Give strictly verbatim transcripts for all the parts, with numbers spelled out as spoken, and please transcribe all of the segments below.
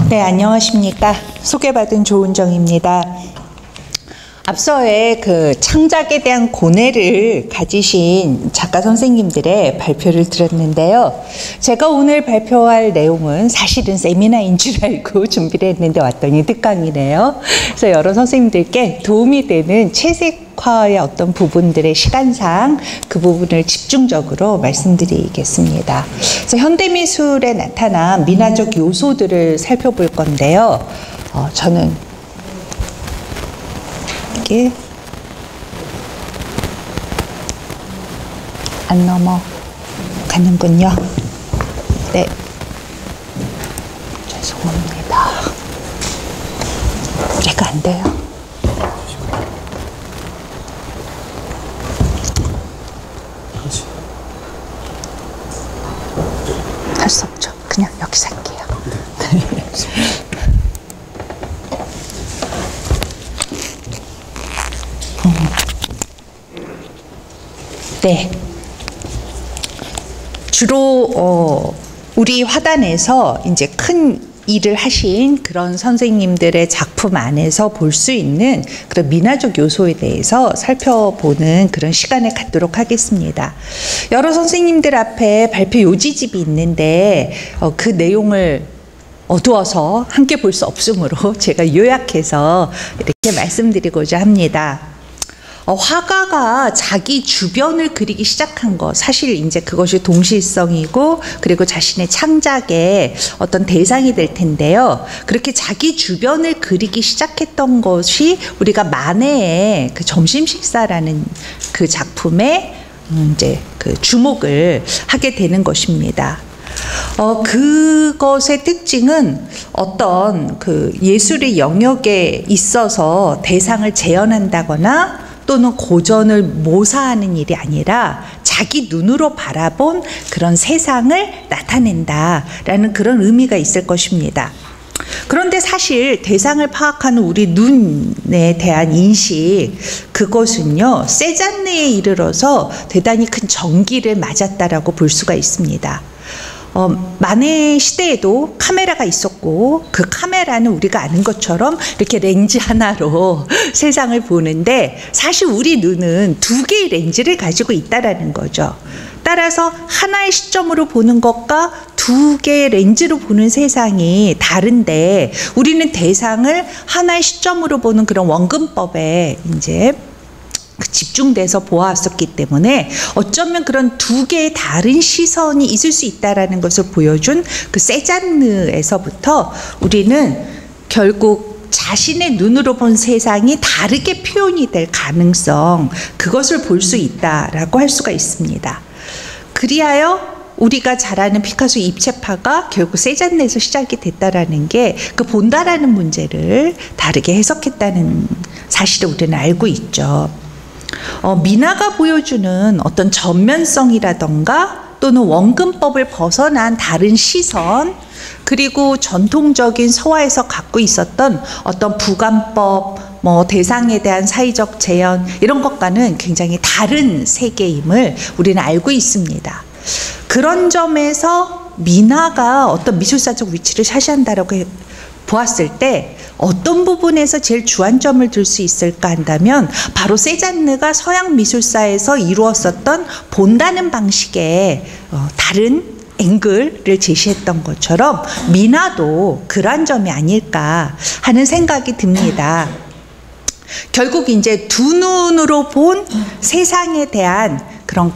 네, 안녕하십니까. 소개받은 조은정입니다. 앞서의 그 창작에 대한 고뇌를 가지신 작가 선생님들의 발표를 들었는데요. 제가 오늘 발표할 내용은 사실은 세미나인 줄 알고 준비를 했는데 왔더니 특강이네요. 그래서 여러 선생님들께 도움이 되는 채색화의 어떤 부분들의 시간상 그 부분을 집중적으로 말씀드리겠습니다. 그래서 현대미술에 나타난 미나적 요소들을 살펴볼 건데요. 어, 저는 안 넘어가는군요. 네, 죄송합니다. 제가 안 돼요. 할 수 없죠. 그냥 여기서 할게요. 네. 주로 어, 우리 화단에서 이제 큰 일을 하신 그런 선생님들의 작품 안에서 볼 수 있는 그런 미나적 요소에 대해서 살펴보는 그런 시간을 갖도록 하겠습니다. 여러 선생님들 앞에 발표 요지집이 있는데 어, 그 내용을 어두워서 함께 볼 수 없으므로 제가 요약해서 이렇게 말씀드리고자 합니다. 어, 화가가 자기 주변을 그리기 시작한 것, 사실 이제 그것이 동시성이고 그리고 자신의 창작의 어떤 대상이 될 텐데요. 그렇게 자기 주변을 그리기 시작했던 것이 우리가 마네의 그 점심 식사라는 그 작품에 음, 이제 그 주목을 하게 되는 것입니다. 어, 그것의 특징은 어떤 그 예술의 영역에 있어서 대상을 재현한다거나 또는 고전을 모사하는 일이 아니라 자기 눈으로 바라본 그런 세상을 나타낸다라는 그런 의미가 있을 것입니다. 그런데 사실 대상을 파악하는 우리 눈에 대한 인식, 그것은요, 세잔느에 이르러서 대단히 큰 전기를 맞았다라고 볼 수가 있습니다. 어, 마네 시대에도 카메라가 있었고 그 카메라는 우리가 아는 것처럼 이렇게 렌즈 하나로 세상을 보는데 사실 우리 눈은 두 개의 렌즈를 가지고 있다라는 거죠. 따라서 하나의 시점으로 보는 것과 두 개의 렌즈로 보는 세상이 다른데 우리는 대상을 하나의 시점으로 보는 그런 원근법에 이제 집중돼서 보아왔었기 때문에 어쩌면 그런 두 개의 다른 시선이 있을 수 있다는 것을 보여준 그 세잔느에서부터 우리는 결국 자신의 눈으로 본 세상이 다르게 표현이 될 가능성, 그것을 볼 수 있다라고 할 수가 있습니다. 그리하여 우리가 잘 아는 피카소 입체파가 결국 세잔느에서 시작이 됐다라는 게 그 본다라는 문제를 다르게 해석했다는 사실을 우리는 알고 있죠. 어, 미나가 보여주는 어떤 전면성이라던가 또는 원근법을 벗어난 다른 시선, 그리고 전통적인 서화에서 갖고 있었던 어떤 부관법, 뭐 대상에 대한 사회적 재현, 이런 것과는 굉장히 다른 세계임을 우리는 알고 있습니다. 그런 점에서 미나가 어떤 미술사적 위치를 차지한다라고 해, 보았을 때 어떤 부분에서 제일 주안점을 둘 수 있을까 한다면 바로 세잔느가 서양 미술사에서 이루었었던 본다는 방식의 어, 다른 앵글을 제시했던 것처럼 미나도 그러한 점이 아닐까 하는 생각이 듭니다. 결국 이제 두 눈으로 본 세상에 대한 그런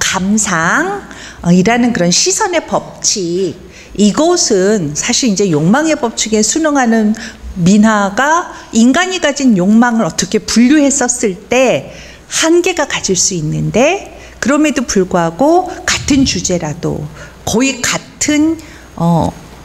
감상이라는 그런 시선의 법칙, 이것은 사실 이제 욕망의 법칙에 순응하는 미나가 인간이 가진 욕망을 어떻게 분류했었을 때 한계가 가질 수 있는데, 그럼에도 불구하고 같은 주제라도 거의 같은 어,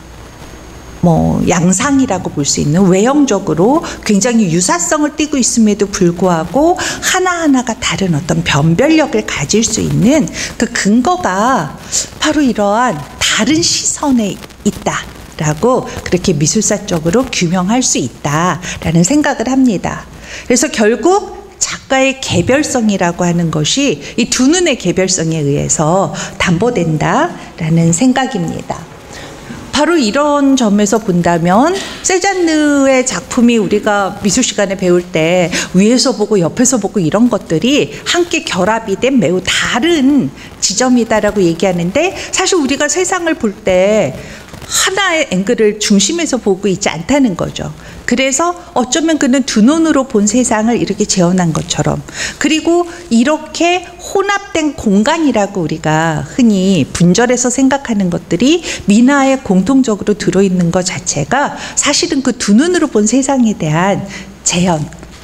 뭐 양상이라고 볼 수 있는, 외형적으로 굉장히 유사성을 띠고 있음에도 불구하고 하나하나가 다른 어떤 변별력을 가질 수 있는 그 근거가 바로 이러한 다른 시선에 있다라고 그렇게 미술사적으로 규명할 수 있다라는 생각을 합니다. 그래서 결국 작가의 개별성이라고 하는 것이 이 두 눈의 개별성에 의해서 담보된다라는 생각입니다. 바로 이런 점에서 본다면 세잔느의 작품이 우리가 미술 시간에 배울 때 위에서 보고 옆에서 보고 이런 것들이 함께 결합이 된 매우 다른 지점이다라고 얘기하는데, 사실 우리가 세상을 볼 때 하나의 앵글을 중심에서 보고 있지 않다는 거죠. 그래서 어쩌면 그는 두 눈으로 본 세상을 이렇게 재현한 것처럼, 그리고 이렇게 혼합된 공간이라고 우리가 흔히 분절해서 생각하는 것들이 미나에 공통적으로 들어있는 것 자체가 사실은 그 두 눈으로 본 세상에 대한 재현,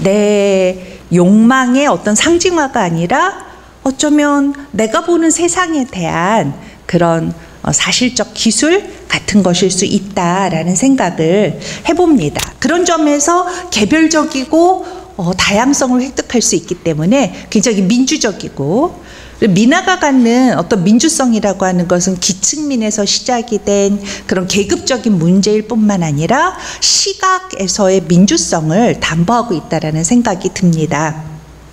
내 욕망의 어떤 상징화가 아니라 어쩌면 내가 보는 세상에 대한 그런 사실적 기술 같은 것일 수 있다라는 생각을 해봅니다. 그런 점에서 개별적이고 어, 다양성을 획득할 수 있기 때문에 굉장히 민주적이고, 미나가 갖는 어떤 민주성이라고 하는 것은 기층민에서 시작이 된 그런 계급적인 문제일 뿐만 아니라 시각에서의 민주성을 담보하고 있다라는 생각이 듭니다.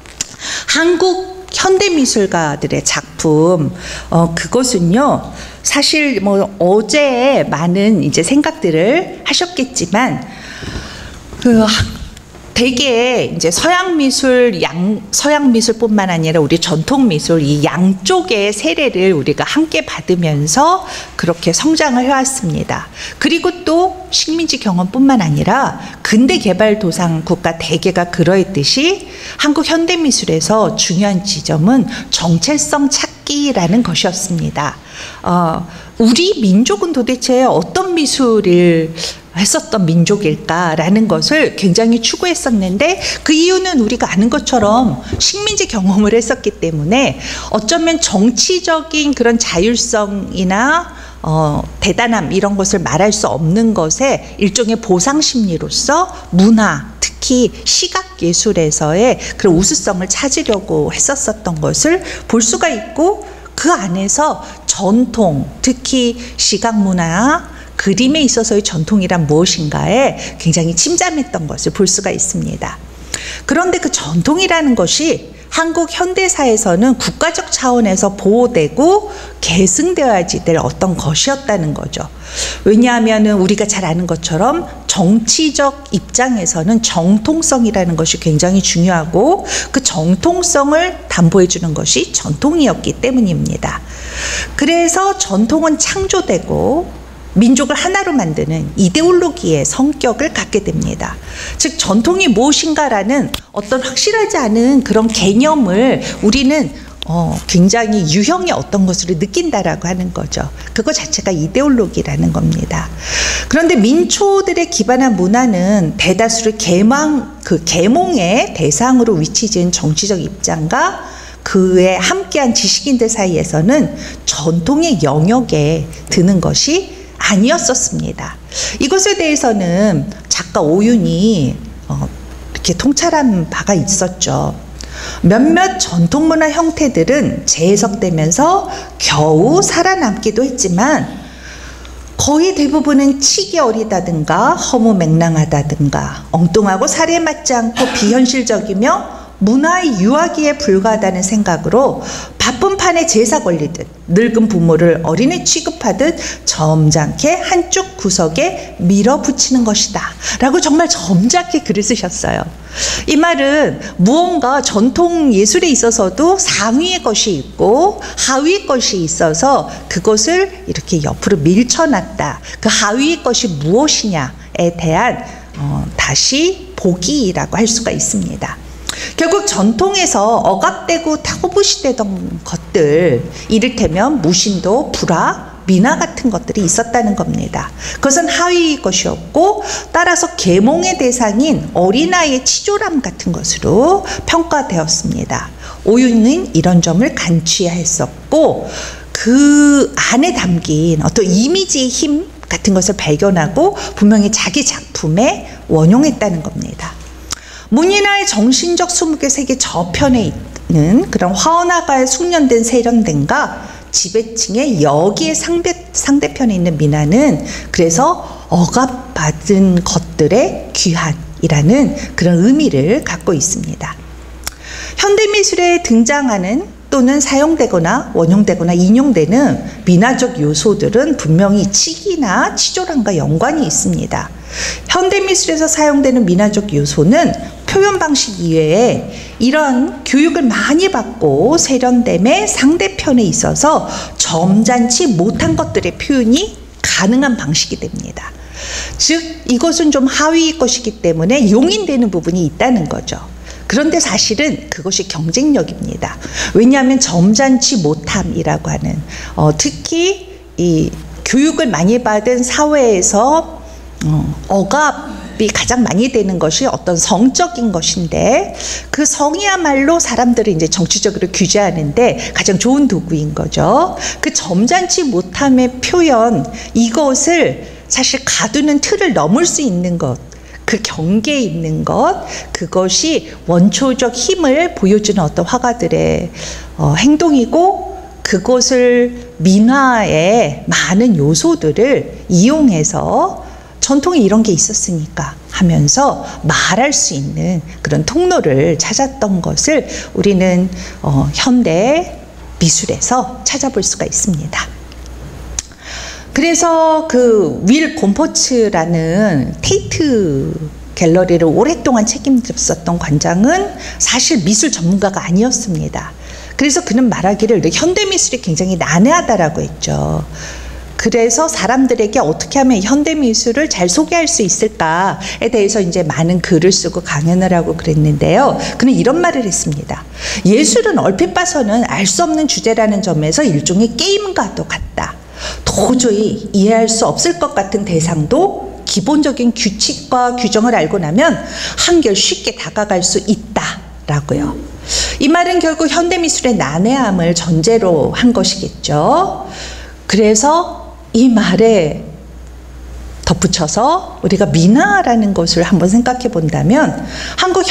한국 현대미술가들의 작품, 어, 그것은요, 사실 뭐 어제 많은 이제 생각들을 하셨겠지만, 그 대개 이제 서양 미술, 양 서양 미술뿐만 아니라 우리 전통 미술 이 양쪽의 세례를 우리가 함께 받으면서 그렇게 성장을 해왔습니다. 그리고 또 식민지 경험뿐만 아니라 근대 개발 도상 국가 대개가 그러했듯이 한국 현대 미술에서 중요한 지점은 정체성 찾기라는 것이었습니다. 어, 우리 민족은 도대체 어떤 미술을 했었던 민족일까라는 것을 굉장히 추구했었는데, 그 이유는 우리가 아는 것처럼 식민지 경험을 했었기 때문에 어쩌면 정치적인 그런 자율성이나 어, 대단함 이런 것을 말할 수 없는 것에 일종의 보상심리로서 문화, 특히 시각예술에서의 그런 우수성을 찾으려고 했었었던 것을 볼 수가 있고, 그 안에서 전통, 특히 시각문화, 그림에 있어서의 전통이란 무엇인가에 굉장히 침잠했던 것을 볼 수가 있습니다. 그런데 그 전통이라는 것이 한국 현대사에서는 국가적 차원에서 보호되고 계승되어야지 될 어떤 것이었다는 거죠. 왜냐하면 우리가 잘 아는 것처럼 정치적 입장에서는 정통성이라는 것이 굉장히 중요하고, 그 정통성을 담보해 주는 것이 전통이었기 때문입니다. 그래서 전통은 창조되고 민족을 하나로 만드는 이데올로기의 성격을 갖게 됩니다. 즉 전통이 무엇인가라는 어떤 확실하지 않은 그런 개념을 우리는 어, 굉장히 유형의 어떤 것으로 느낀다라고 하는 거죠. 그거 자체가 이데올로기라는 겁니다. 그런데 민초들의 기반한 문화는 대다수를 계망, 그 계몽의 대상으로 위치지은 정치적 입장과 그에 함께한 지식인들 사이에서는 전통의 영역에 드는 것이 아니었었습니다. 이것에 대해서는 작가 오윤이 어, 이렇게 통찰한 바가 있었죠. 몇몇 전통문화 형태들은 재해석되면서 겨우 살아남기도 했지만 거의 대부분은 치기 어리다든가 허무맹랑하다든가 엉뚱하고 살에 맞지 않고 비현실적이며 문화의 유아기에 불과하다는 생각으로 바쁜 판에 제사 걸리듯 늙은 부모를 어린애 취급하듯 점잖게 한쪽 구석에 밀어붙이는 것이다 라고 정말 점잖게 글을 쓰셨어요. 이 말은 무언가 전통 예술에 있어서도 상위의 것이 있고 하위의 것이 있어서 그것을 이렇게 옆으로 밀쳐놨다. 그 하위의 것이 무엇이냐에 대한 어, 다시 보기라고 할 수가 있습니다. 결국 전통에서 억압되고 타부시되던 것들, 이를테면 무신도, 불화, 미나 같은 것들이 있었다는 겁니다. 그것은 하위의 것이었고, 따라서 계몽의 대상인 어린아이의 치졸함 같은 것으로 평가되었습니다. 오윤은 이런 점을 간취했었고, 그 안에 담긴 어떤 이미지의 힘 같은 것을 발견하고 분명히 자기 작품에 원용했다는 겁니다. 문인화의 정신적 수묵의 세계 저편에 있는 그런 화원화가의 숙련된 세련됨과 지배층의 여기에 상대, 상대편에 있는 미나는 그래서 억압받은 것들의 귀한이라는 그런 의미를 갖고 있습니다. 현대미술에 등장하는 또는 사용되거나 원용되거나 인용되는 민화적 요소들은 분명히 치기나 치졸함과 연관이 있습니다. 현대미술에서 사용되는 민화적 요소는 표현 방식 이외에 이런 교육을 많이 받고 세련됨의 상대편에 있어서 점잖지 못한 것들의 표현이 가능한 방식이 됩니다. 즉 이것은 좀 하위의 것이기 때문에 용인되는 부분이 있다는 거죠. 그런데 사실은 그것이 경쟁력입니다. 왜냐하면 점잖지 못함이라고 하는 어, 특히 이 교육을 많이 받은 사회에서 어, 억압이 가장 많이 되는 것이 어떤 성적인 것인데 그 성이야말로 사람들을 이제 정치적으로 규제하는데 가장 좋은 도구인 거죠. 그 점잖지 못함의 표현, 이것을 사실 가두는 틀을 넘을 수 있는 것, 그 경계에 있는 것, 그것이 원초적 힘을 보여주는 어떤 화가들의 어, 행동이고 그것을 민화의 많은 요소들을 이용해서 전통에 이런 게 있었으니까 하면서 말할 수 있는 그런 통로를 찾았던 것을 우리는 어, 현대 미술에서 찾아볼 수가 있습니다. 그래서 그 윌 곰포츠라는 테이트 갤러리를 오랫동안 책임졌었던 관장은 사실 미술 전문가가 아니었습니다. 그래서 그는 말하기를 현대미술이 굉장히 난해하다라고 했죠. 그래서 사람들에게 어떻게 하면 현대미술을 잘 소개할 수 있을까에 대해서 이제 많은 글을 쓰고 강연을 하고 그랬는데요. 그는 이런 말을 했습니다. 예술은 얼핏 봐서는 알 수 없는 주제라는 점에서 일종의 게임과도 같다. 도저히 이해할 수 없을 것 같은 대상도 기본적인 규칙과 규정을 알고 나면 한결 쉽게 다가갈 수 있다라고요. 이 말은 결국 현대미술의 난해함을 전제로 한 것이겠죠. 그래서 이 말에 덧붙여서 우리가 민화라는 것을 한번 생각해 본다면 한국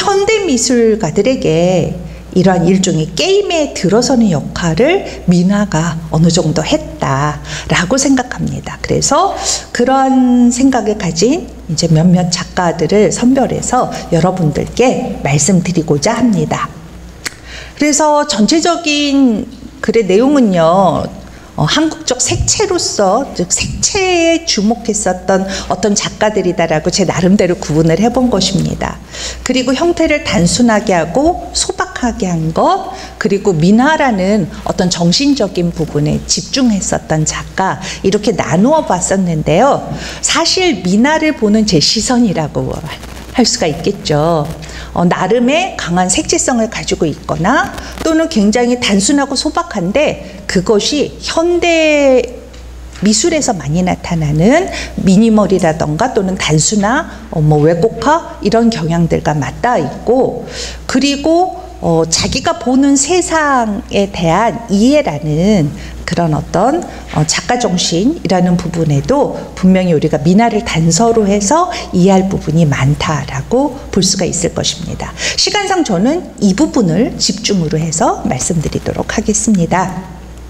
현대미술가들에게 이러한 일종의 게임에 들어서는 역할을 민화가 어느 정도 했다라고 생각합니다. 그래서 그러한 생각을 가진 이제 몇몇 작가들을 선별해서 여러분들께 말씀드리고자 합니다. 그래서 전체적인 글의 내용은요, 어, 한국적 색채로서, 즉 색채에 주목했었던 어떤 작가들이다라고 제 나름대로 구분을 해본 것입니다. 그리고 형태를 단순하게 하고 소박하게 한 것, 그리고 민화라는 어떤 정신적인 부분에 집중했었던 작가, 이렇게 나누어 봤었는데요. 사실 민화를 보는 제 시선이라고 할 수가 있겠죠. 어, 나름의 강한 색채성을 가지고 있거나 또는 굉장히 단순하고 소박한데 그것이 현대 미술에서 많이 나타나는 미니멀이라던가 또는 단순화, 어, 뭐 왜곡화 이런 경향들과 맞닿아 있고, 그리고 어, 자기가 보는 세상에 대한 이해라는 그런 어떤 어, 작가 정신이라는 부분에도 분명히 우리가 민화를 단서로 해서 이해할 부분이 많다라고 볼 수가 있을 것입니다. 시간상 저는 이 부분을 집중으로 해서 말씀드리도록 하겠습니다.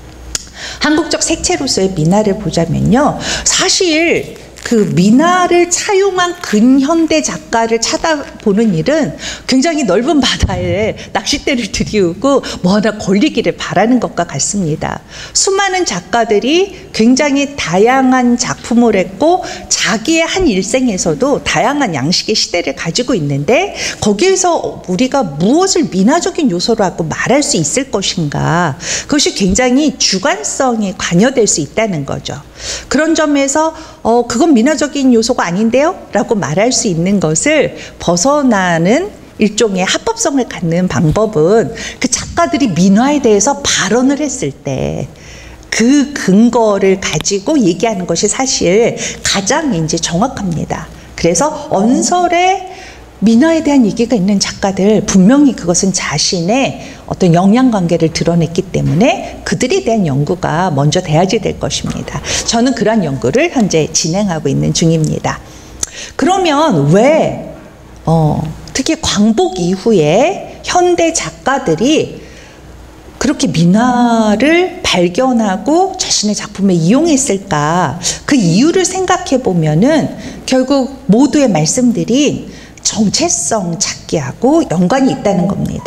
한국적 색채로서의 민화를 보자면요, 사실 그 민화를 차용한 근현대 작가를 찾아보는 일은 굉장히 넓은 바다에 낚싯대를 들이우고 뭐 하나 걸리기를 바라는 것과 같습니다. 수많은 작가들이 굉장히 다양한 작품을 했고 자기의 한 일생에서도 다양한 양식의 시대를 가지고 있는데 거기에서 우리가 무엇을 민화적인 요소라고 말할 수 있을 것인가, 그것이 굉장히 주관성에 관여될 수 있다는 거죠. 그런 점에서 어, 그건 민화적인 요소가 아닌데요? 라고 말할 수 있는 것을 벗어나는 일종의 합법성을 갖는 방법은 그 작가들이 민화에 대해서 발언을 했을 때 그 근거를 가지고 얘기하는 것이 사실 가장 이제 정확합니다. 그래서 언설에 민화에 대한 얘기가 있는 작가들, 분명히 그것은 자신의 어떤 역량관계를 드러냈기 때문에 그들에 대한 연구가 먼저 돼야지 될 것입니다. 저는 그러한 연구를 현재 진행하고 있는 중입니다. 그러면 왜 어, 특히 광복 이후에 현대 작가들이 그렇게 민화를 발견하고 자신의 작품에 이용했을까? 그 이유를 생각해 보면은 결국 모두의 말씀들이 정체성 찾기하고 연관이 있다는 겁니다.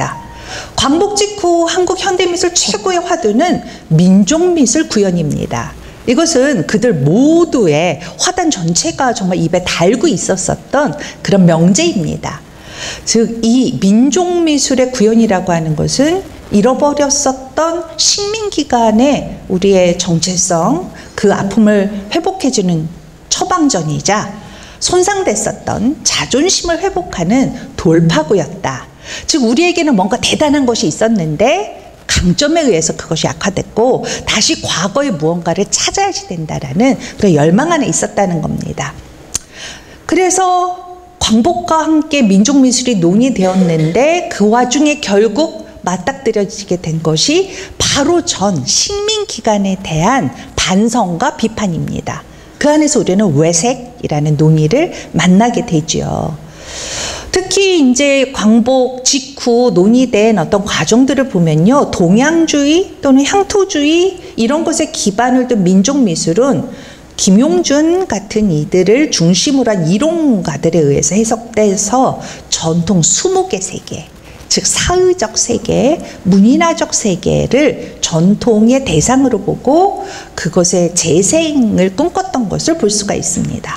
광복 직후 한국 현대미술 최고의 화두는 민족미술 구현입니다. 이것은 그들 모두의 화단 전체가 정말 입에 달고 있었었던 그런 명제입니다. 즉, 이 민족미술의 구현이라고 하는 것은 잃어버렸었던 식민기간의 우리의 정체성, 그 아픔을 회복해주는 처방전이자 손상됐었던 자존심을 회복하는 돌파구였다. 즉, 우리에게는 뭔가 대단한 것이 있었는데 강점에 의해서 그것이 약화됐고 다시 과거의 무언가를 찾아야지 된다라는 그런 열망 안에 있었다는 겁니다. 그래서 광복과 함께 민족미술이 논의되었는데 그 와중에 결국 맞닥뜨려지게 된 것이 바로 전 식민기간에 대한 반성과 비판입니다. 그 안에서 우리는 외색이라는 논의를 만나게 되죠. 특히 이제 광복 직후 논의된 어떤 과정들을 보면요, 동양주의 또는 향토주의 이런 것에 기반을 둔 민족미술은 김용준 같은 이들을 중심으로 한 이론가들에 의해서 해석돼서 전통 수묵의 세계, 즉 사의적 세계, 문인화적 세계를 전통의 대상으로 보고 그것의 재생을 꿈꿨던 것을 볼 수가 있습니다.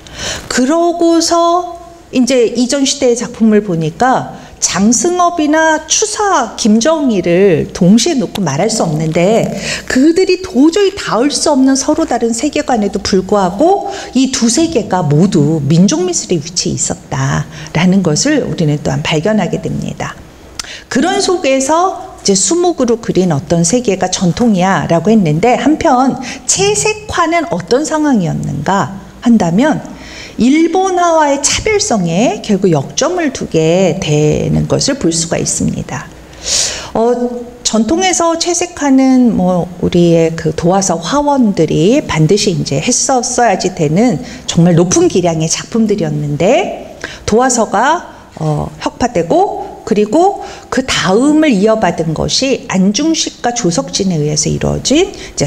그러고서 이제 이전 시대의 작품을 보니까 장승업이나 추사, 김정일을 동시에 놓고 말할 수 없는데 그들이 도저히 닿을 수 없는 서로 다른 세계관에도 불구하고 이 두 세계가 모두 민족미술의 위치에 있었다라는 것을 우리는 또한 발견하게 됩니다. 그런 속에서 이제 수묵으로 그린 어떤 세계가 전통이야 라고 했는데, 한편 채색화는 어떤 상황이었는가 한다면 일본화와의 차별성에 결국 역점을 두게 되는 것을 볼 수가 있습니다. 어, 전통에서 채색화는 뭐 우리의 그 도화서 화원들이 반드시 이제 했었어야지 되는 정말 높은 기량의 작품들이었는데, 도화서가 어, 혁파되고 그리고 그 다음을 이어받은 것이 안중식과 조석진에 의해서 이루어진 이제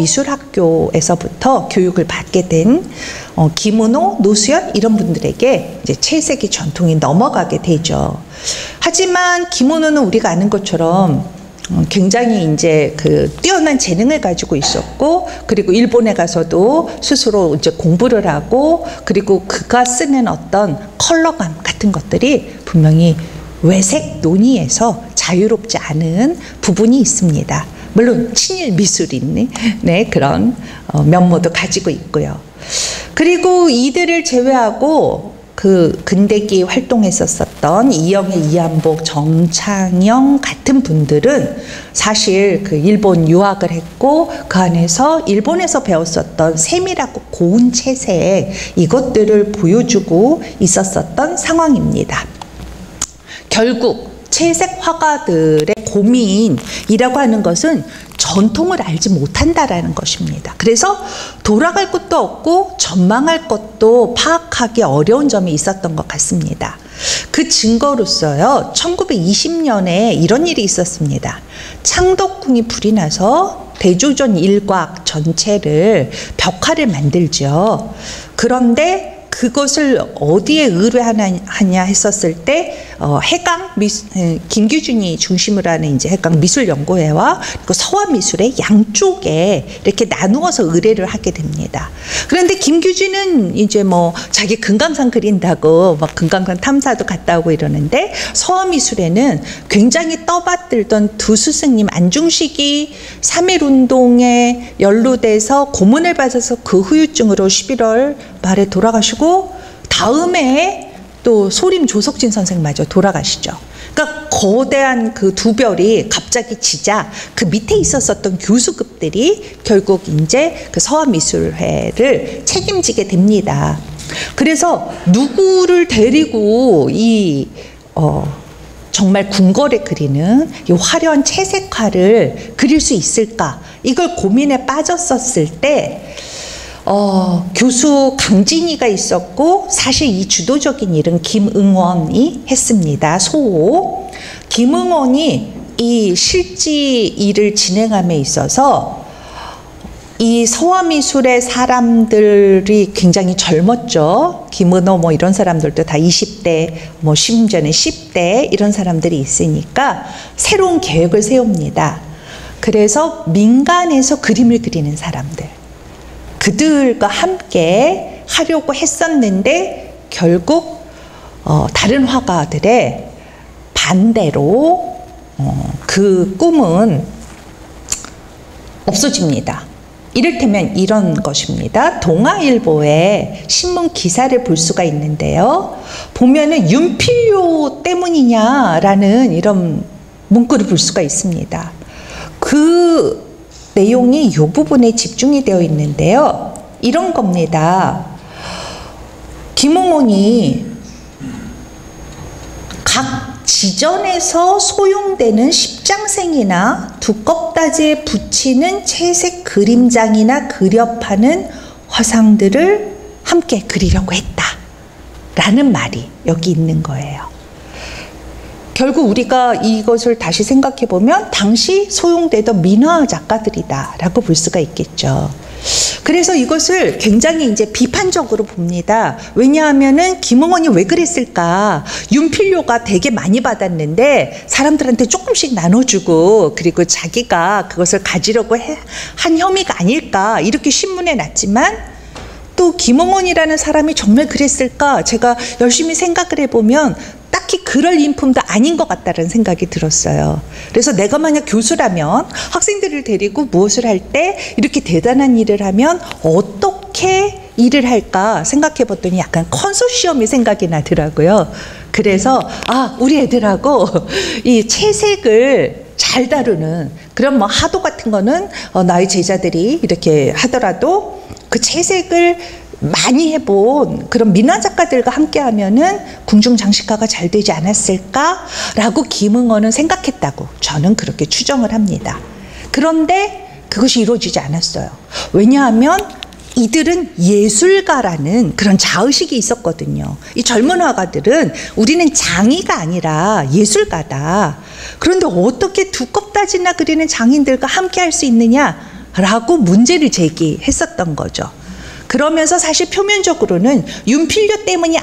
서화미술학교에서부터 교육을 받게 된 어, 김은호, 노수연 이런 분들에게 이제 채색의 전통이 넘어가게 되죠. 하지만 김은호는 우리가 아는 것처럼 굉장히 이제 그 뛰어난 재능을 가지고 있었고, 그리고 일본에 가서도 스스로 이제 공부를 하고, 그리고 그가 쓰는 어떤 컬러감 같은 것들이 분명히 외색 논의에서 자유롭지 않은 부분이 있습니다. 물론 친일 미술인 네, 그런 어, 면모도 가지고 있고요. 그리고 이들을 제외하고 그 근대기에 활동했었던 이영애, 이한복, 정창영 같은 분들은 사실 그 일본 유학을 했고 그 안에서 일본에서 배웠었던 세밀하고 고운 채색 이것들을 보여주고 있었었던 상황입니다. 결국 채색 화가들의 고민이라고 하는 것은 전통을 알지 못한다라는 것입니다. 그래서 돌아갈 곳도 없고 전망할 것도 파악하기 어려운 점이 있었던 것 같습니다. 그 증거로서요, 천구백이십 년에 이런 일이 있었습니다. 창덕궁이 불이 나서 대조전 일곽 전체를 벽화를 만들죠. 그런데 그것을 어디에 의뢰하냐 했었을 때 어, 해강 미술, 김규준이 중심으로 하는 이제 해강 미술연구회와 그리고 서화미술의 양쪽에 이렇게 나누어서 의뢰를 하게 됩니다. 그런데 김규준은 이제 뭐 자기 금강산 그린다고 막 금강산 탐사도 갔다 오고 이러는데, 서화미술에는 굉장히 떠받들던 두 스승님 안중식이 삼일 운동에 연루돼서 고문을 받아서 그 후유증으로 십일월 말에 돌아가시고, 다음에 또 소림 조석진 선생마저 돌아가시죠. 그러니까 거대한 그 두 별이 갑자기 지자 그 밑에 있었었던 교수급들이 결국 이제 그 서화미술회를 책임지게 됩니다. 그래서 누구를 데리고 이 어, 정말 궁궐에 그리는 이 화려한 채색화를 그릴 수 있을까, 이걸 고민에 빠졌었을 때 어, 교수 강진이가 있었고, 사실 이 주도적인 일은 김응원이 했습니다. 소호. 김응원이 이 실지 일을 진행함에 있어서 이 서화미술의 사람들이 굉장히 젊었죠. 김은호 뭐 이런 사람들도 다 이십 대, 뭐 심지어는 십 대 이런 사람들이 있으니까 새로운 계획을 세웁니다. 그래서 민간에서 그림을 그리는 사람들, 그들과 함께 하려고 했었는데 결국 어, 다른 화가들의 반대로 어, 그 꿈은 없어집니다. 이를테면 이런 것입니다. 동아일보의 신문 기사를 볼 수가 있는데요. 보면은 윤필요 때문이냐라는 이런 문구를 볼 수가 있습니다. 그 내용이 이 부분에 집중이 되어 있는데요. 이런 겁니다. 김홍원이 각 지전에서 소용되는 십장생이나 두껍다지에 붙이는 채색 그림장이나 그려파는 화상들을 함께 그리려고 했다 라는 말이 여기 있는 거예요. 결국 우리가 이것을 다시 생각해 보면 당시 소용되던 민화 작가들이다 라고 볼 수가 있겠죠. 그래서 이것을 굉장히 이제 비판적으로 봅니다. 왜냐하면은 김홍원이 왜 그랬을까? 윤필요가 되게 많이 받았는데 사람들한테 조금씩 나눠주고 그리고 자기가 그것을 가지려고 해, 한 혐의가 아닐까 이렇게 신문에 났지만 또 김홍원이라는 사람이 정말 그랬을까? 제가 열심히 생각을 해보면 딱히 그럴 인품도 아닌 것 같다는 생각이 들었어요. 그래서 내가 만약 교수라면 학생들을 데리고 무엇을 할 때 이렇게 대단한 일을 하면 어떻게 일을 할까 생각해 봤더니 약간 컨소시엄이 생각이 나더라고요. 그래서 아, 우리 애들하고 이 채색을 잘 다루는 그런 뭐 하도 같은 거는 어, 나의 제자들이 이렇게 하더라도 그 채색을 많이 해본 그런 민화 작가들과 함께 하면은 궁중장식가가 잘 되지 않았을까라고 김응원은 생각했다고 저는 그렇게 추정을 합니다. 그런데 그것이 이루어지지 않았어요. 왜냐하면 이들은 예술가라는 그런 자의식이 있었거든요. 이 젊은 화가들은 우리는 장이가 아니라 예술가다. 그런데 어떻게 두껍다지나 그리는 장인들과 함께 할 수 있느냐라고 문제를 제기했었던 거죠. 그러면서 사실 표면적으로는 윤필요 때문이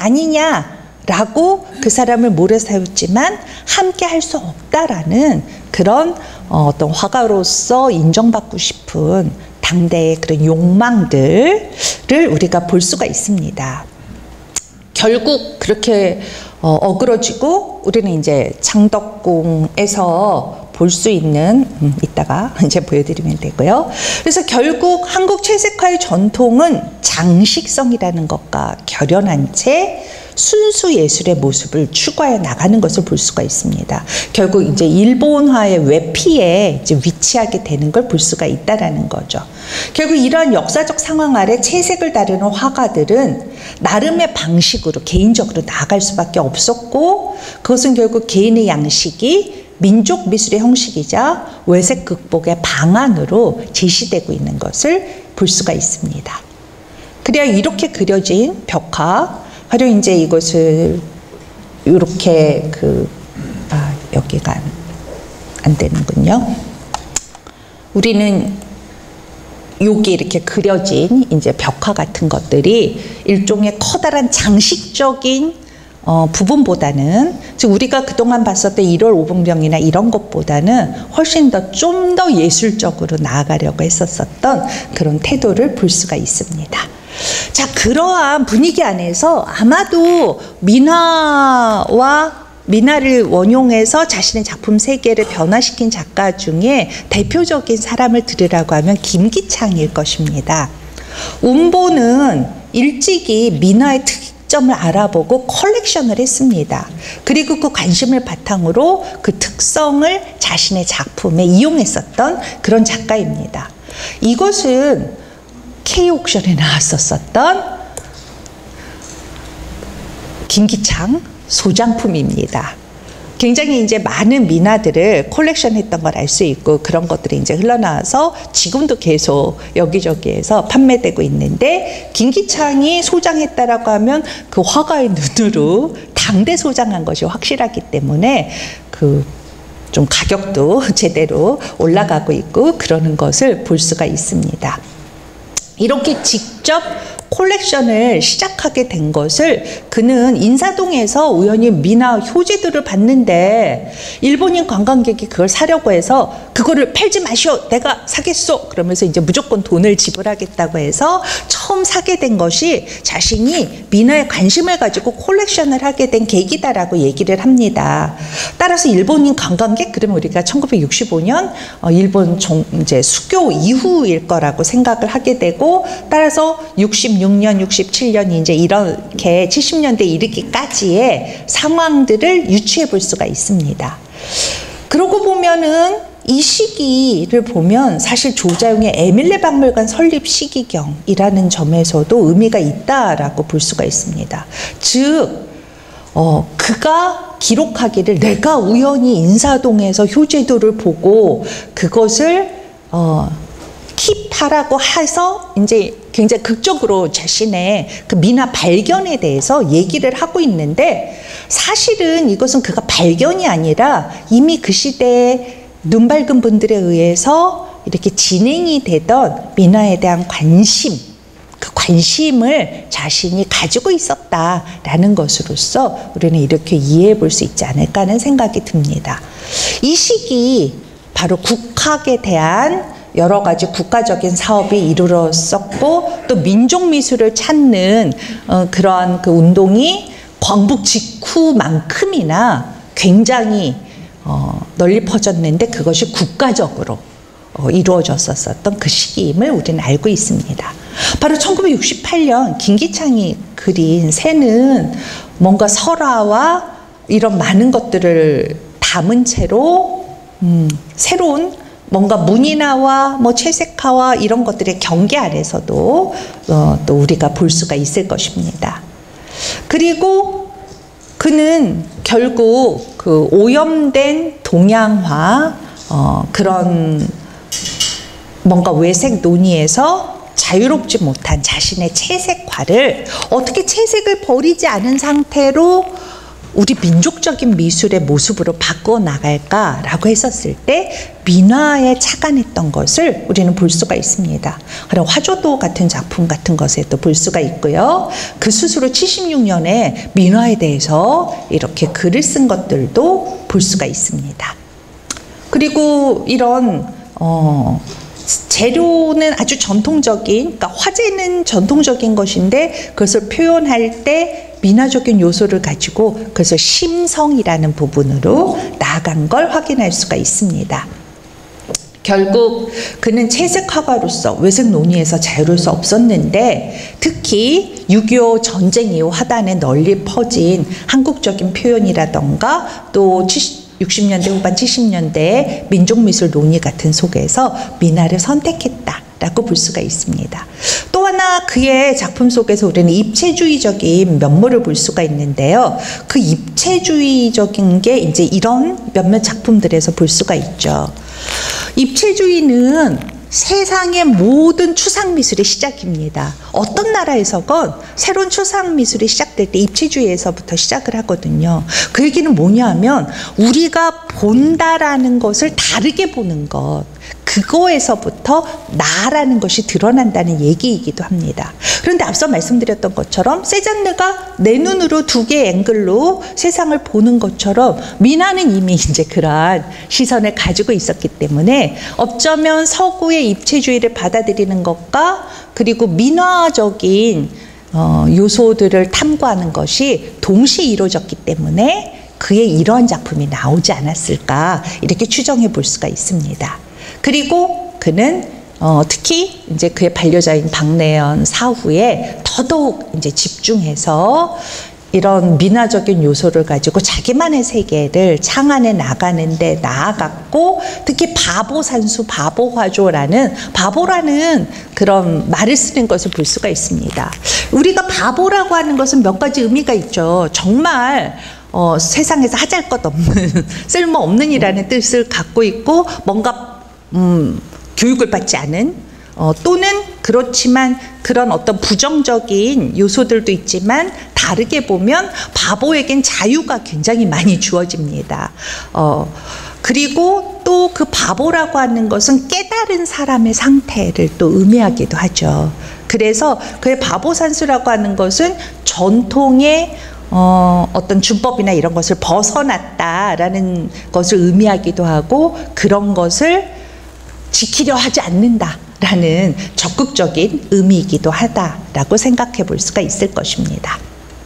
아니냐라고 그 사람을 몰아세웠지만 함께 할 수 없다라는 그런 어떤 화가로서 인정받고 싶은 당대의 그런 욕망들을 우리가 볼 수가 있습니다. 결국 그렇게 어, 어그러지고 우리는 이제 창덕궁에서 볼 수 있는 음, 이따가 이제 보여드리면 되고요. 그래서 결국 한국 채색화의 전통은 장식성이라는 것과 결연한 채 순수 예술의 모습을 추구해 나가는 것을 볼 수가 있습니다. 결국 이제 일본화의 외피에 이제 위치하게 되는 걸 볼 수가 있다라는 거죠. 결국 이러한 역사적 상황 아래 채색을 다루는 화가들은 나름의 방식으로 개인적으로 나아갈 수밖에 없었고 그것은 결국 개인의 양식이 민족 미술의 형식이자 외색 극복의 방안으로 제시되고 있는 것을 볼 수가 있습니다. 그래야 이렇게 그려진 벽화, 화려 이제 이것을 이렇게 그, 아, 여기가 안, 안 되는군요. 우리는 여기 이렇게 그려진 이제 벽화 같은 것들이 일종의 커다란 장식적인 어, 부분보다는 즉 우리가 그동안 봤었던 일월 오분병이나 이런 것보다는 훨씬 더 좀 더 예술적으로 나아가려고 했었었던 그런 태도를 볼 수가 있습니다. 자, 그러한 분위기 안에서 아마도 민화와 민화를 원용해서 자신의 작품 세계를 변화시킨 작가 중에 대표적인 사람을 들으라고 하면 김기창일 것입니다. 운보는 일찍이 민화의 특점을 알아보고 컬렉션을 했습니다. 그리고 그 관심을 바탕으로 그 특성을 자신의 작품에 이용했었던 그런 작가입니다. 이것은 K옥션에 나왔었던 김기창 소장품입니다. 굉장히 이제 많은 민화들을 콜렉션했던 걸 알 수 있고 그런 것들이 이제 흘러나와서 지금도 계속 여기저기에서 판매되고 있는데 김기창이 소장했다라고 하면 그 화가의 눈으로 당대 소장한 것이 확실하기 때문에 그 좀 가격도 제대로 올라가고 있고 그러는 것을 볼 수가 있습니다. 이렇게 직접 콜렉션을 시작하게 된 것을 그는 인사동에서 우연히 미나 효제들을 봤는데 일본인 관광객이 그걸 사려고 해서 그거를 팔지 마시오, 내가 사겠소, 그러면서 이제 무조건 돈을 지불하겠다고 해서 처음 사게 된 것이 자신이 미나에 관심을 가지고 콜렉션을 하게 된 계기다라고 얘기를 합니다. 따라서 일본인 관광객, 그러면 우리가 천구백육십오 년 일본 종, 이제 수교 이후일 거라고 생각을 하게 되고, 따라서 육십육 년, 육십칠 년 이제 이렇게 칠십 년대 이르기까지의 상황들을 유추해 볼 수가 있습니다. 그러고 보면은 이 시기를 보면 사실 조자용의 에밀레 박물관 설립 시기경이라는 점에서도 의미가 있다라고 볼 수가 있습니다. 즉, 어, 그가 기록하기를 내가 우연히 인사동에서 효제도를 보고 그것을 어, 킵하라고 해서 이제 굉장히 극적으로 자신의 그 미나 발견에 대해서 얘기를 하고 있는데, 사실은 이것은 그가 발견이 아니라 이미 그 시대에 눈 밝은 분들에 의해서 이렇게 진행이 되던 미나에 대한 관심, 그 관심을 자신이 가지고 있었다라는 것으로서 우리는 이렇게 이해해 볼 수 있지 않을까 하는 생각이 듭니다. 이 시기 바로 국학에 대한 여러 가지 국가적인 사업이 이루어졌었고, 또 민족 미술을 찾는 어, 그러한 그 운동이 광복 직후만큼이나 굉장히 어, 널리 퍼졌는데 그것이 국가적으로 어, 이루어졌었던 그 시기임을 우리는 알고 있습니다. 바로 천구백육십팔 년 김기창이 그린 새는 뭔가 설화와 이런 많은 것들을 담은 채로 음, 새로운 뭔가 문인화와 뭐 채색화와 이런 것들의 경계 아래서도 어, 또 우리가 볼 수가 있을 것입니다. 그리고 그는 결국 그 오염된 동양화 어, 그런 뭔가 외색 논의에서 자유롭지 못한 자신의 채색화를 어떻게 채색을 버리지 않은 상태로 우리 민족적인 미술의 모습으로 바꿔 나갈까라고 했었을 때 민화에 착안했던 것을 우리는 볼 수가 있습니다. 그리고 화조도 같은 작품 같은 것에도 볼 수가 있고요. 그 스스로 칠십육 년에 민화에 대해서 이렇게 글을 쓴 것들도 볼 수가 있습니다. 그리고 이런 어, 재료는 아주 전통적인, 그러니까 화재는 전통적인 것인데 그것을 표현할 때 민화적인 요소를 가지고 그것을 심성이라는 부분으로 나아간 걸 확인할 수가 있습니다. 결국 그는 채색화가로서 외색 논의에서 자유로울 수 없었는데, 특히 육이오 전쟁 이후 화단에 널리 퍼진 한국적인 표현이라던가 또 육십 년대 후반 칠십 년대의 민족미술 논의 같은 속에서 민화를 선택했다라고 볼 수가 있습니다. 또 하나 그의 작품 속에서 우리는 입체주의적인 면모를 볼 수가 있는데요. 그 입체주의적인 게 이제 이런 몇몇 작품들에서 볼 수가 있죠. 입체주의는 세상의 모든 추상미술의 시작입니다. 어떤 나라에서건 새로운 추상미술이 시작될 때 입체주의에서부터 시작을 하거든요. 그 얘기는 뭐냐 하면 우리가 본다라는 것을 다르게 보는 것, 그거에서부터 나라는 것이 드러난다는 얘기이기도 합니다. 그런데 앞서 말씀드렸던 것처럼 세잔느가 내 눈으로 두 개의 앵글로 세상을 보는 것처럼 민화는 이미 이제 그러한 시선을 가지고 있었기 때문에 어쩌면 서구의 입체주의를 받아들이는 것과 그리고 민화적인 어, 요소들을 탐구하는 것이 동시에 이루어졌기 때문에 그의 이러한 작품이 나오지 않았을까, 이렇게 추정해 볼 수가 있습니다. 그리고 그는 어, 특히 이제 그의 반려자인 박내연 사후에 더더욱 이제 집중해서 이런 민화적인 요소를 가지고 자기만의 세계를 창안해 나가는데 나아갔고, 특히 바보산수, 바보화조라는 바보라는 그런 말을 쓰는 것을 볼 수가 있습니다. 우리가 바보라고 하는 것은 몇 가지 의미가 있죠. 정말 어, 세상에서 하잘 것 없는, 쓸모없는 이라는 뜻을 갖고 있고, 뭔가 음, 교육을 받지 않은 어, 또는 그렇지만 그런 어떤 부정적인 요소들도 있지만 다르게 보면 바보에겐 자유가 굉장히 많이 주어집니다. 어, 그리고 또 그 바보라고 하는 것은 깨달은 사람의 상태를 또 의미하기도 하죠. 그래서 그의 바보 산수라고 하는 것은 전통의 어, 어떤 준법이나 이런 것을 벗어났다라는 것을 의미하기도 하고, 그런 것을 지키려 하지 않는다라는 적극적인 의미이기도 하다라고 생각해 볼 수가 있을 것입니다.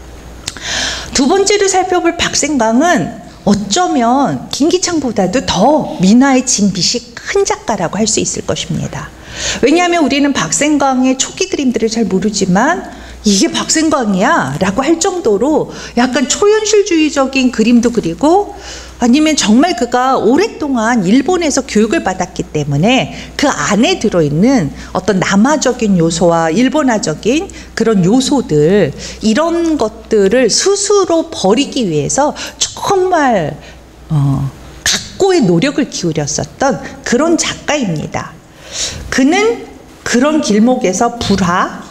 두 번째로 살펴볼 박생광은 어쩌면 김기창보다도 더 민화의 진빛이 큰 작가라고 할 수 있을 것입니다. 왜냐하면 우리는 박생광의 초기 그림들을 잘 모르지만 이게 박생광이야 라고 할 정도로 약간 초현실주의적인 그림도 그리고, 아니면 정말 그가 오랫동안 일본에서 교육을 받았기 때문에 그 안에 들어있는 어떤 남아적인 요소와 일본화적인 그런 요소들, 이런 것들을 스스로 버리기 위해서 정말 어, 각고의 노력을 기울였었던 그런 작가입니다. 그는 그런 길목에서 불화,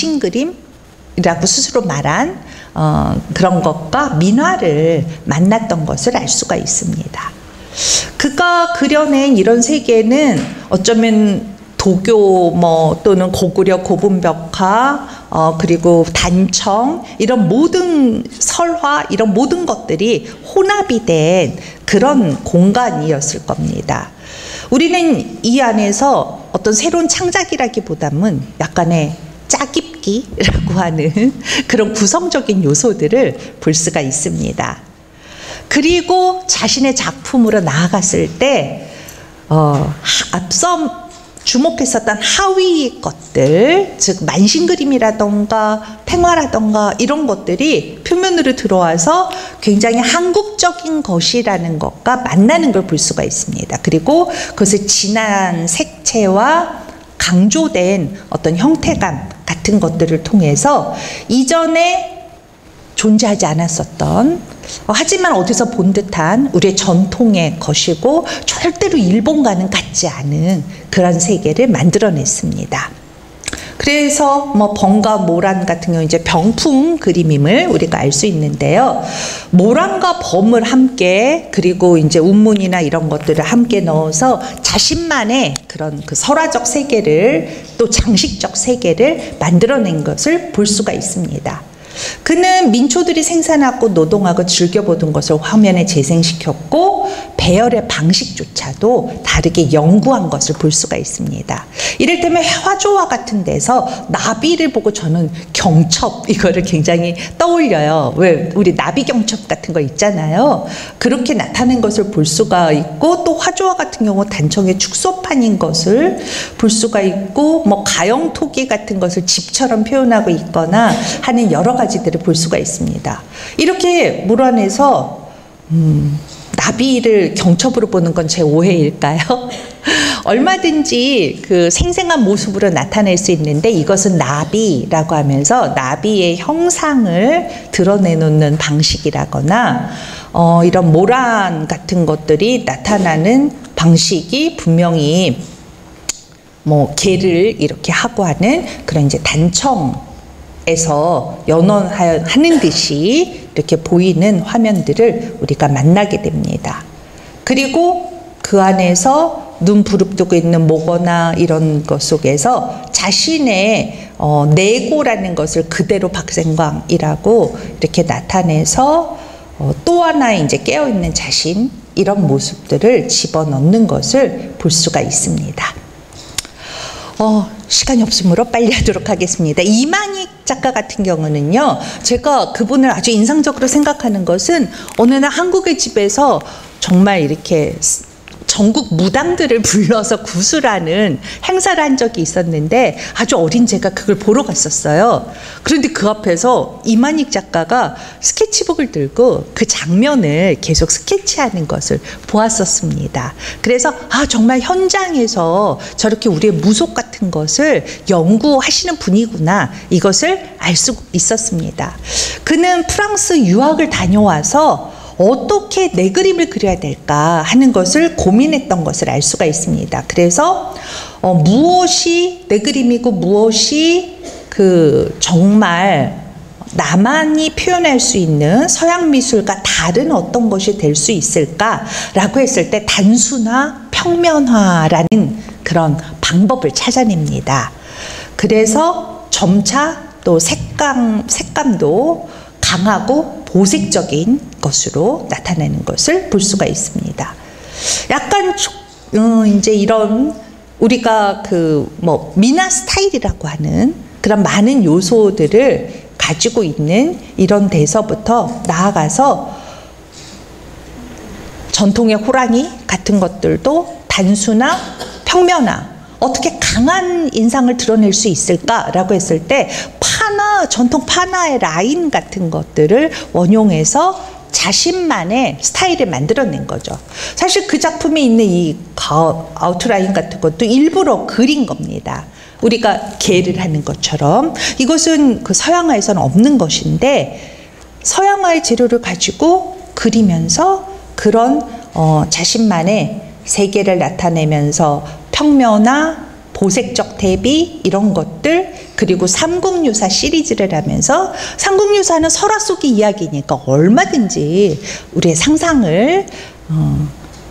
만신그림이라고 스스로 말한 어, 그런 것과 민화를 만났던 것을 알 수가 있습니다. 그가 그려낸 이런 세계는 어쩌면 도교 뭐 또는 고구려 고분벽화 어, 그리고 단청, 이런 모든 설화, 이런 모든 것들이 혼합이 된 그런 공간이었을 겁니다. 우리는 이 안에서 어떤 새로운 창작이라기보다는 약간의 짜깁기라고 하는 그런 구성적인 요소들을 볼 수가 있습니다. 그리고 자신의 작품으로 나아갔을 때 어, 앞서 주목했었던 하위 것들, 즉 만신그림이라던가 팽화라던가 이런 것들이 표면으로 들어와서 굉장히 한국적인 것이라는 것과 만나는 걸 볼 수가 있습니다. 그리고 그것을 진한 색채와 강조된 어떤 형태감 같은 것들을 통해서 이전에 존재하지 않았었던, 하지만 어디서 본 듯한 우리의 전통의 것이고 절대로 일본과는 같지 않은 그런 세계를 만들어냈습니다. 그래서 뭐 범과 모란 같은 경우 이제 병풍 그림임을 우리가 알 수 있는데요. 모란과 범을 함께, 그리고 이제 운문이나 이런 것들을 함께 넣어서 자신만의 그런 그 설화적 세계를, 또 장식적 세계를 만들어낸 것을 볼 수가 있습니다. 그는 민초들이 생산하고 노동하고 즐겨보던 것을 화면에 재생시켰고 배열의 방식조차도 다르게 연구한 것을 볼 수가 있습니다. 이를테면 화조와 같은 데서 나비를 보고 저는 경첩, 이거를 굉장히 떠올려요. 왜 우리 나비 경첩 같은 거 있잖아요. 그렇게 나타낸 것을 볼 수가 있고, 또 화조와 같은 경우 단청의 축소판인 것을 볼 수가 있고, 뭐 가영토기 같은 것을 집처럼 표현하고 있거나 하는 여러 가지들을 볼 수가 있습니다. 이렇게 모란에서 음, 나비를 경첩으로 보는 건 제 오해일까요? 얼마든지 그 생생한 모습으로 나타낼 수 있는데, 이것은 나비라고 하면서 나비의 형상을 드러내놓는 방식이라거나 어, 이런 모란 같은 것들이 나타나는 방식이 분명히 뭐 개를 이렇게 하고 하는 그런 이제 단청 에서 연원하는 듯이 이렇게 보이는 화면들을 우리가 만나게 됩니다. 그리고 그 안에서 눈 부릅뜨고 있는 모거나 이런 것 속에서 자신의 어, 내고라는 것을 그대로 박생광이라고 이렇게 나타내서 어, 또 하나의 이제 깨어있는 자신, 이런 모습들을 집어넣는 것을 볼 수가 있습니다. 어, 시간이 없으므로 빨리 하도록 하겠습니다. 이만희 작가 같은 경우는요, 제가 그분을 아주 인상적으로 생각하는 것은 어느 날 한국의 집에서 정말 이렇게 전국 무당들을 불러서 구술하는 행사를 한 적이 있었는데, 아주 어린 제가 그걸 보러 갔었어요. 그런데 그 앞에서 이만희 작가가 스케치북을 들고 그 장면을 계속 스케치하는 것을 보았었습니다. 그래서 아, 정말 현장에서 저렇게 우리의 무속 같은 것을 연구하시는 분이구나, 이것을 알 수 있었습니다. 그는 프랑스 유학을 다녀와서 어떻게 내 그림을 그려야 될까 하는 것을 고민했던 것을 알 수가 있습니다. 그래서 어, 무엇이 내 그림이고 무엇이 그 정말 나만이 표현할 수 있는 서양 미술과 다른 어떤 것이 될 수 있을까라고 했을 때 단순화, 평면화라는 그런 방법을 찾아냅니다. 그래서 점차 또 색감, 색감도 강하고 보색적인 것으로 나타나는 것을 볼 수가 있습니다. 약간 음, 이제 이런 우리가 그 뭐 미나 스타일이라고 하는 그런 많은 요소들을 가지고 있는 이런 데서부터 나아가서 전통의 호랑이 같은 것들도 단순화, 평면화, 어떻게 강한 인상을 드러낼 수 있을까라고 했을 때 파나, 전통 파나의 라인 같은 것들을 원용해서 자신만의 스타일을 만들어낸 거죠. 사실 그 작품에 있는 이 아웃라인 같은 것도 일부러 그린 겁니다. 우리가 개를 하는 것처럼 이것은 그 서양화에서는 없는 것인데 서양화의 재료를 가지고 그리면서 그런 어, 자신만의 세계를 나타내면서 평면화, 보색적 대비 이런 것들 그리고 삼국유사 시리즈를 하면서 삼국유사는 설화 속의 이야기니까 얼마든지 우리의 상상을 어,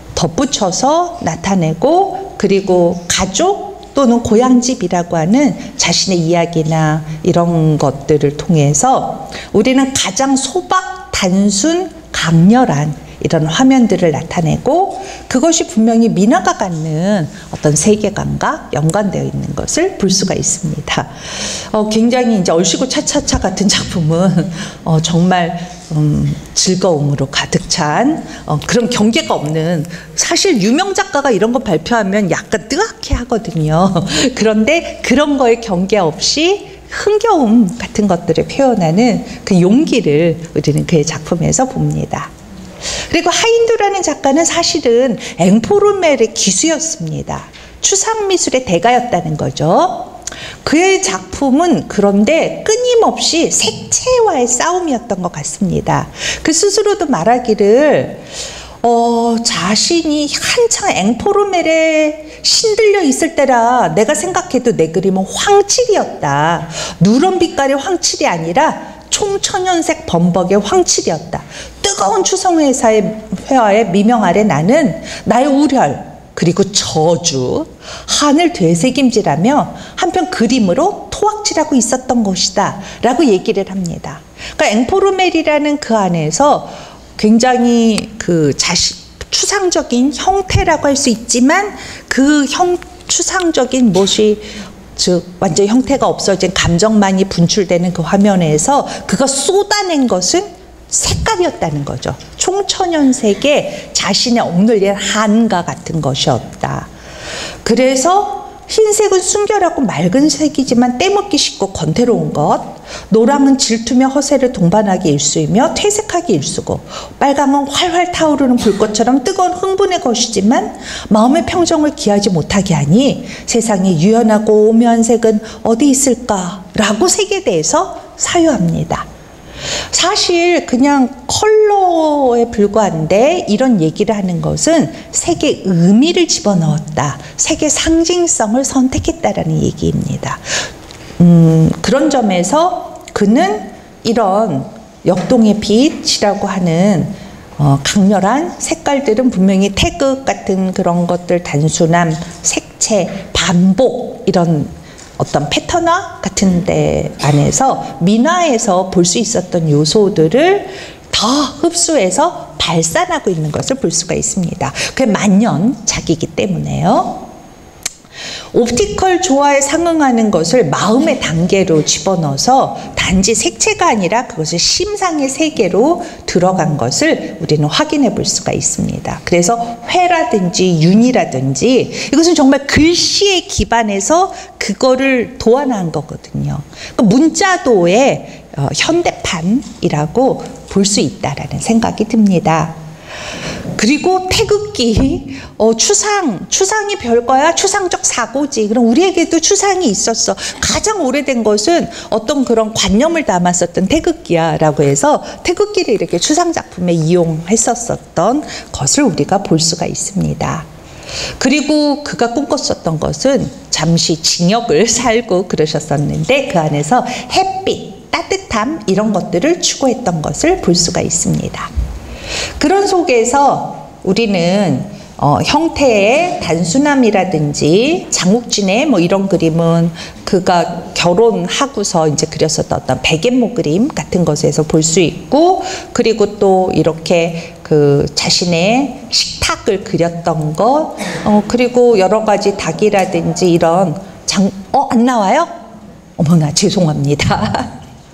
덧붙여서 나타내고 그리고 가족 또는 고향집이라고 하는 자신의 이야기나 이런 것들을 통해서 우리는 가장 소박, 단순, 강렬한 이런 화면들을 나타내고 그것이 분명히 민화가 갖는 어떤 세계관과 연관되어 있는 것을 볼 수가 있습니다. 어, 굉장히 이제 얼씨구 차차차 같은 작품은 어, 정말 음, 즐거움으로 가득 찬 어, 그런 경계가 없는 사실 유명 작가가 이런 거 발표하면 약간 뜨악해 하거든요. 그런데 그런 거에 경계 없이 흥겨움 같은 것들을 표현하는 그 용기를 우리는 그의 작품에서 봅니다. 그리고 하인두라는 작가는 사실은 앵포르멜의 기수였습니다. 추상미술의 대가였다는 거죠. 그의 작품은 그런데 끊임없이 색채와의 싸움이었던 것 같습니다. 그 스스로도 말하기를 어, 자신이 한창 앵포르멜에 신들려 있을 때라 내가 생각해도 내 그림은 황칠이었다. 누런 빛깔의 황칠이 아니라 총천연색 범벅의 황칠이었다. 뜨거운 추성회사의 회화에 미명 아래 나는 나의 우열 그리고 저주 한을 되새김질하며 한편 그림으로 토악질하고 있었던 것이다 라고 얘기를 합니다. 그러니까 앵포르멜이라는 그 안에서 굉장히 그 자신 추상적인 형태라고 할 수 있지만 그 형 추상적인 것이 즉 완전 형태가 없어진 감정만이 분출되는 그 화면에서 그가 쏟아낸 것은 색깔이었다는 거죠. 총천연색의 자신의 억눌린 한과 같은 것이었다. 그래서 흰색은 순결하고 맑은 색이지만 떼먹기 쉽고 권태로운 것, 노랑은 질투며 허세를 동반하기 일쑤이며 퇴색하기 일쑤고, 빨강은 활활 타오르는 불꽃처럼 뜨거운 흥분의 것이지만 마음의 평정을 기하지 못하게 하니 세상에 유연하고 오묘한 색은 어디 있을까라고 색에 대해서 사유합니다. 사실 그냥 컬러에 불과한데 이런 얘기를 하는 것은 색의 의미를 집어넣었다. 색의 상징성을 선택했다라는 얘기입니다. 음, 그런 점에서 그는 이런 역동의 빛이라고 하는 어, 강렬한 색깔들은 분명히 태극 같은 그런 것들, 단순함, 색채, 반복 이런 어떤 패턴화 같은 데 안에서 민화에서 볼 수 있었던 요소들을 더 흡수해서 발산하고 있는 것을 볼 수가 있습니다. 그게 만년작이기 때문에요. 옵티컬 조화에 상응하는 것을 마음의 단계로 집어넣어서 단지 색채가 아니라 그것을 심상의 세계로 들어간 것을 우리는 확인해 볼 수가 있습니다. 그래서 회라든지 윤이라든지 이것은 정말 글씨에 기반해서 그거를 도안한 거거든요. 문자도의 현대판이라고 볼 수 있다라는 생각이 듭니다. 그리고 태극기, 어, 추상, 추상이 별거야? 추상적 사고지. 그럼 우리에게도 추상이 있었어. 가장 오래된 것은 어떤 그런 관념을 담았었던 태극기야 라고 해서 태극기를 이렇게 추상작품에 이용했었던 것을 우리가 볼 수가 있습니다. 그리고 그가 꿈꿨었던 것은 잠시 징역을 살고 그러셨었는데 그 안에서 햇빛, 따뜻함 이런 것들을 추구했던 것을 볼 수가 있습니다. 그런 속에서 우리는 어, 형태의 단순함이라든지 장욱진의 뭐 이런 그림은 그가 결혼하고서 이제 그렸었던 어떤 백앤모 그림 같은 것에서 볼 수 있고, 그리고 또 이렇게 그 자신의 식탁을 그렸던 것, 어, 그리고 여러 가지 닭이라든지 이런 장, 어, 안 나와요? 어머나, 죄송합니다.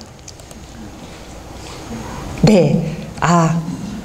네, 아,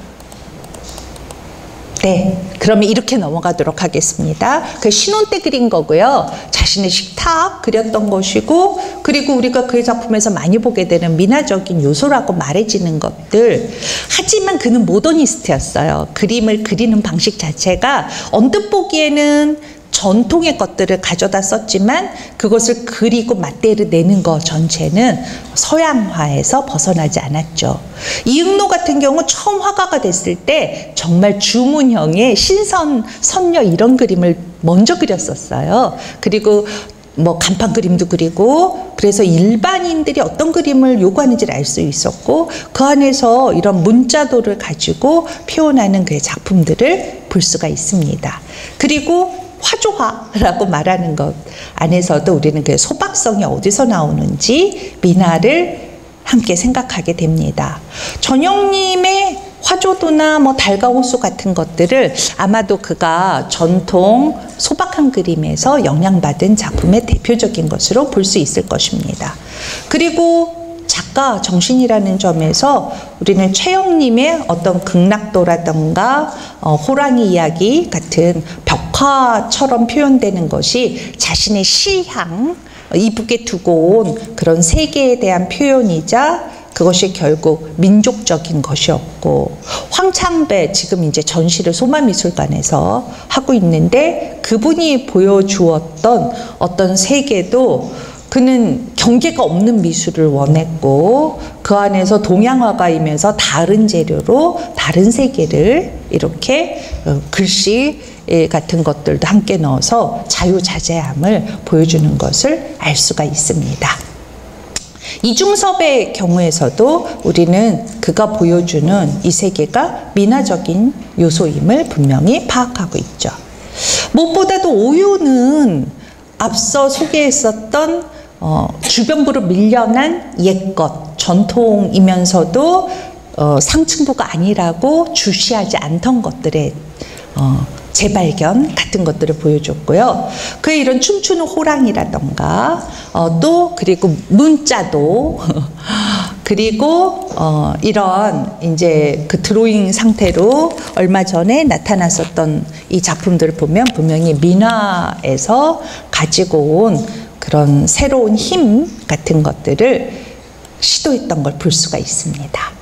네, 그러면 이렇게 넘어가도록 하겠습니다. 그 신혼 때 그린 거고요. 자신의 식탁 그렸던 것이고, 그리고 우리가 그의 작품에서 많이 보게 되는 미나적인 요소라고 말해지는 것들. 하지만 그는 모더니스트였어요. 그림을 그리는 방식 자체가 언뜻 보기에는 전통의 것들을 가져다 썼지만 그것을 그리고 맞대를 내는 것 전체는 서양화에서 벗어나지 않았죠. 이응노 같은 경우 처음 화가가 됐을 때 정말 주문형의 신선, 선녀 이런 그림을 먼저 그렸었어요. 그리고 뭐 간판 그림도 그리고, 그래서 일반인들이 어떤 그림을 요구하는지를 알 수 있었고, 그 안에서 이런 문자도를 가지고 표현하는 그의 작품들을 볼 수가 있습니다. 그리고 화조화라고 말하는 것 안에서도 우리는 그 소박성이 어디서 나오는지 미나를 함께 생각하게 됩니다. 전영님의 화조도나 뭐 달과 호수 같은 것들을 아마도 그가 전통 소박한 그림에서 영향받은 작품의 대표적인 것으로 볼 수 있을 것입니다. 그리고 작가 정신이라는 점에서 우리는 최영님의 어떤 극락도라던가 어, 호랑이 이야기 같은 벽화처럼 표현되는 것이 자신의 시향, 이북에 두고 온 그런 세계에 대한 표현이자 그것이 결국 민족적인 것이었고, 황창배 지금 이제 전시를 소마미술관에서 하고 있는데 그분이 보여주었던 어떤 세계도 그는 경계가 없는 미술을 원했고, 그 안에서 동양화가이면서 다른 재료로 다른 세계를 이렇게 글씨 같은 것들도 함께 넣어서 자유자재함을 보여주는 것을 알 수가 있습니다. 이중섭의 경우에서도 우리는 그가 보여주는 이 세계가 미나적인 요소임을 분명히 파악하고 있죠. 무엇보다도 오유는 앞서 소개했었던 어, 주변부로 밀려난 옛것, 전통이면서도 어, 상층부가 아니라고 주시하지 않던 것들의 어, 재발견 같은 것들을 보여줬고요. 그의 이런 춤추는 호랑이라던가 어, 또 그리고 문자도 그리고 어, 이런 이제 그 드로잉 상태로 얼마 전에 나타났었던 이 작품들을 보면 분명히 민화에서 가지고 온 그런 새로운 힘 같은 것들을 시도했던 걸 볼 수가 있습니다.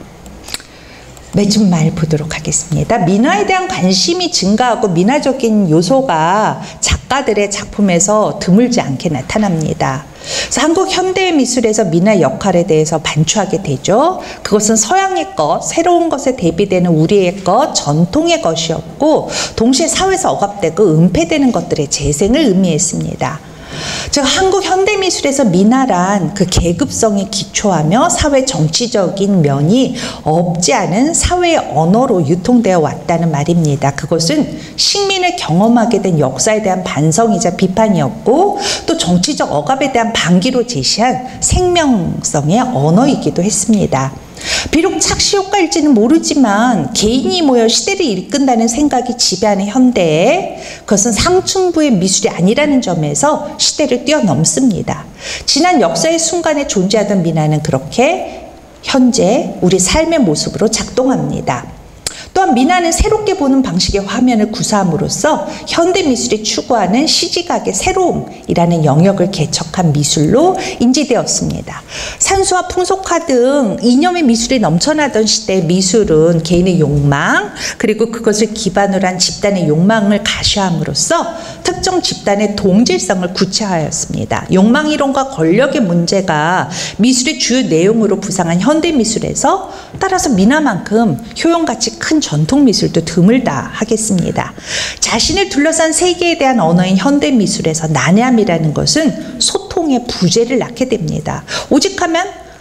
맺은 말 보도록 하겠습니다. 민화에 대한 관심이 증가하고 민화적인 요소가 작가들의 작품에서 드물지 않게 나타납니다. 그래서 한국 현대 미술에서 민화 역할에 대해서 반추하게 되죠. 그것은 서양의 것, 새로운 것에 대비되는 우리의 것, 전통의 것이었고, 동시에 사회에서 억압되고 은폐되는 것들의 재생을 의미했습니다. 즉 한국 현대미술에서 민화란 그 계급성에 기초하며 사회 정치적인 면이 없지 않은 사회의 언어로 유통되어 왔다는 말입니다. 그것은 식민을 경험하게 된 역사에 대한 반성이자 비판이었고, 또 정치적 억압에 대한 반기로 제시한 생명성의 언어이기도 했습니다. 비록 착시 효과일지는 모르지만 개인이 모여 시대를 이끈다는 생각이 지배하는 현대에 그것은 상층부의 미술이 아니라는 점에서 시대를 뛰어넘습니다. 지난 역사의 순간에 존재하던 민화는 그렇게 현재 우리 삶의 모습으로 작동합니다. 또한 민화는 새롭게 보는 방식의 화면을 구사함으로써 현대미술이 추구하는 시지각의 새로움이라는 영역을 개척한 미술로 인지되었습니다. 산수와 풍속화 등 이념의 미술이 넘쳐나던 시대의 미술은 개인의 욕망, 그리고 그것을 기반으로 한 집단의 욕망을 가시함으로써 특정 집단의 동질성을 구체화하였습니다. 욕망 이론과 권력의 문제가 미술의 주요 내용으로 부상한 현대미술에서 따라서 민화만큼 효용가치 큰 전통 미술도 드물다 하겠습니다. 자신을 둘러싼 세계에 대한 언어인 현대 미술에서 난해함이라는 것은 소통의 부재를 낳게 됩니다. 오직하면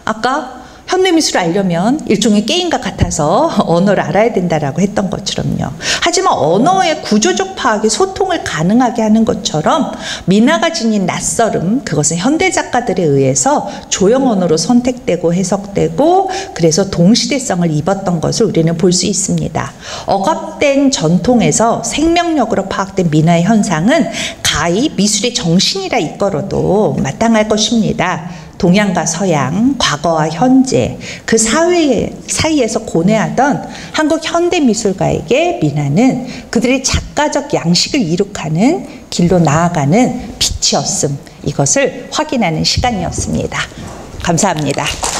아까 현대미술을 알려면 일종의 게임과 같아서 언어를 알아야 된다라고 했던 것처럼요. 하지만 언어의 구조적 파악이 소통을 가능하게 하는 것처럼 민화가 지닌 낯설음, 그것은 현대 작가들에 의해서 조형 언어로 선택되고 해석되고 그래서 동시대성을 입었던 것을 우리는 볼 수 있습니다. 억압된 전통에서 생명력으로 파악된 민화의 현상은 가히 미술의 정신이라 이끌어도 마땅할 것입니다. 동양과 서양, 과거와 현재, 그 사회 사이에서 고뇌하던 한국 현대미술가에게 민화는 그들의 작가적 양식을 이룩하는 길로 나아가는 빛이었음, 이것을 확인하는 시간이었습니다. 감사합니다.